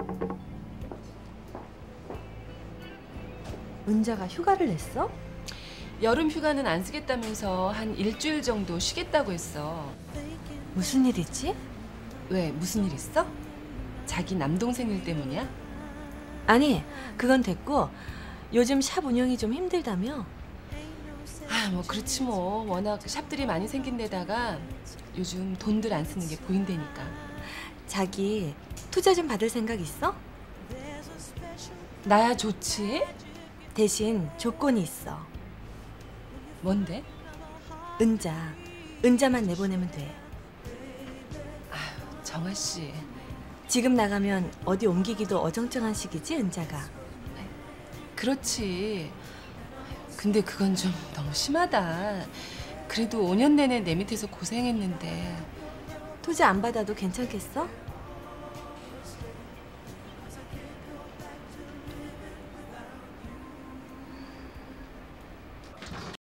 은자가 휴가를 냈어? 여름 휴가는 안 쓰겠다면서 한 일주일 정도 쉬겠다고 했어. 무슨 일이지? 왜, 무슨 일 있어? 자기 남동생 일 때문이야? 아니, 그건 됐고 요즘 샵 운영이 좀 힘들다며? 아, 뭐 그렇지 뭐. 워낙 샵들이 많이 생긴 데다가 요즘 돈들 안 쓰는 게 보인다니까. 자기 투자 좀 받을 생각 있어? 나야 좋지? 대신 조건이 있어. 뭔데? 은자만 내보내면 돼. 정아 씨. 지금 나가면 어디 옮기기도 어정쩡한 시기지, 은자가. 그렇지. 근데 그건 좀 너무 심하다. 그래도 5년 내내 내 밑에서 고생했는데. 투자 안 받아도 괜찮겠어?